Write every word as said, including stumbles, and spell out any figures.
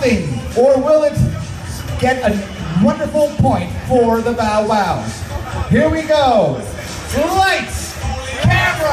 nothing, or will it get a wonderful point for the Bow Wows? Here we go. Lights, camera,